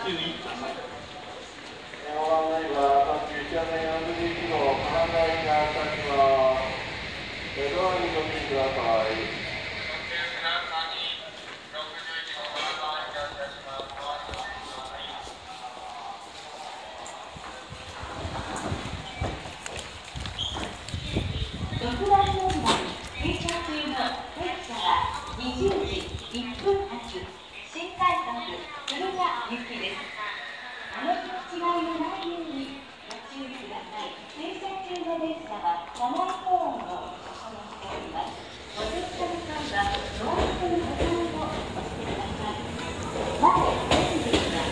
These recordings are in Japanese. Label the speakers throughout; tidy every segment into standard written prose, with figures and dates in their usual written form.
Speaker 1: 注意ください。
Speaker 2: ご案内は各1番線41号金台が立ちます。ドアにご注意ください。
Speaker 3: 6番乗り場に停車中の列車は20時1分発新快速敦賀行きです。お乗り違いのないようにご注意ください。停車中の列車は車内保温を行っております。お乗りの際はノーズのボタンを押してください。前エンジンが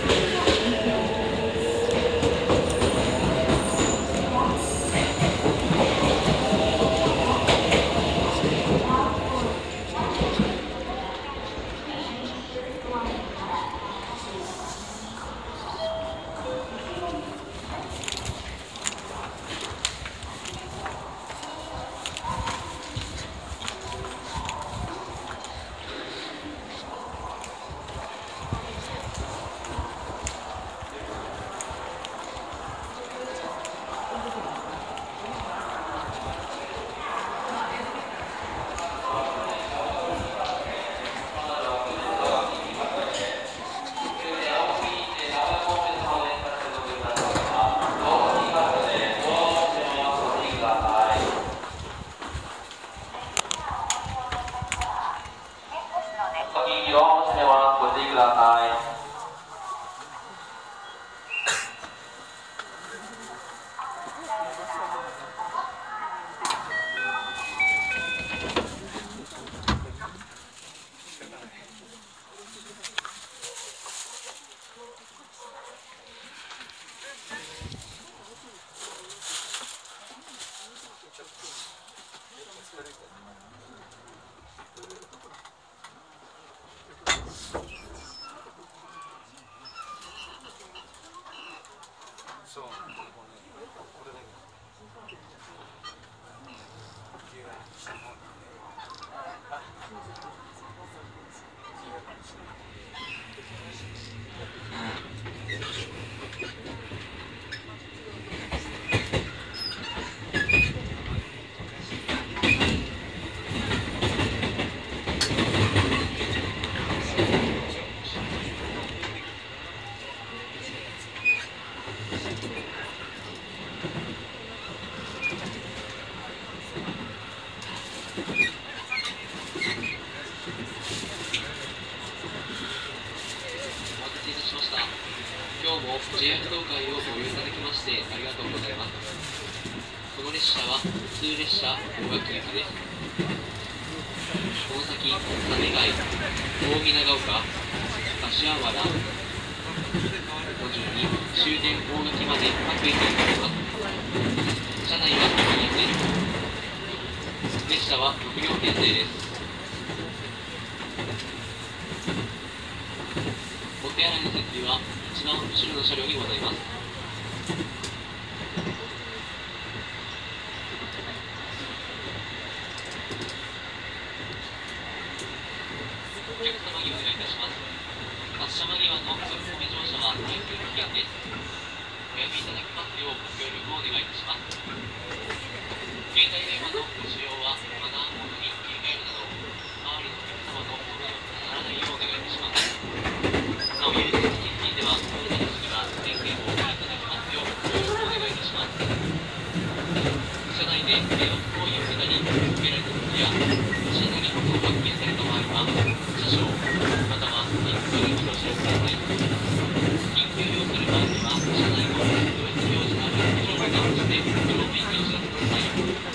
Speaker 4: 今日も JR 東海をご利用いただきましてありがとうございます。この列車は普通列車大垣行きです。この先、種貝、大見長岡、柏原の順に終点大垣まで各駅に停めます。車内は禁煙です。列車は6両編成です。お手洗いの設備は一番後ろの車両にございます。お客様にお願いいたします。発車間際の速攻目乗車は緊急危険です。おやめいただきますようご協力をお願いいたします。携帯電話のご使用はマナーモードに切り替えるなど、周りのお客様のご迷惑にならないようお願いいたします。なお、有料席については、当座の席は電源をお切りいただきますようご協力をお願いいたします。車内で迷惑行為を受けたり、受けられた時や、車内に発見された場合は、車掌、または緊急にご知らせください。緊急要する場合には、車内のドイツ表示のある黒ボタンを押して、黒を勉強してください。